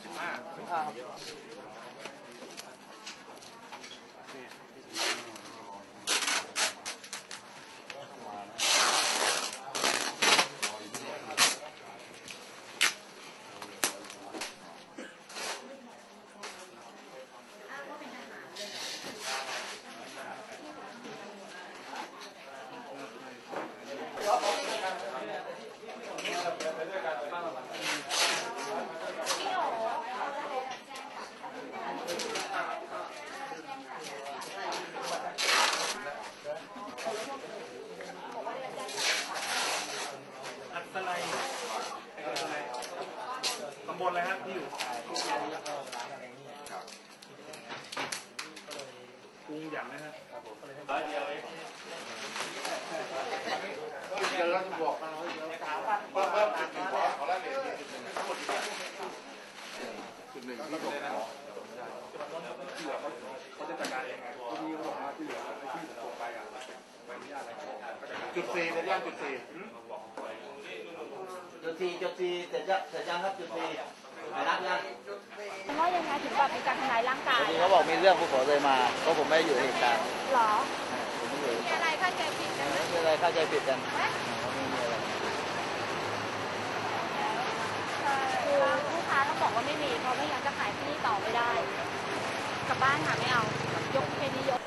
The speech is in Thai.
ตำบลอะไรครับที่อยู่กรุงหยันนะครับเดี๋ยวเราจะบอกนะจุดหนึ่งที่ผมที่เหลือเขาจะจัดการเองที่เขาบอกว่าที่เหลือที่ผมไปอ่ะไปไม่ได้จุด4ในย่านจุด4 เสร็จยังครับจุด4นัดนะว่ายังไงถึงแบบมีการทำร้ายร่างกายเขาบอกมีเรื่องผมเลยมาเพราะผมไม่อยู่ในเหตุการณ์หรอผมไม่อยู่มีอะไรเข้าใจผิดกันไหมมีอะไรเข้าใจผิดกันไม่มีอะไรคือลูกค้าต้องบอกว่าไม่มีเพราะไม่งั้นจะขายที่นี่ต่อไม่ได้กลับบ้านค่ะไม่เอายกแค่นี้ยก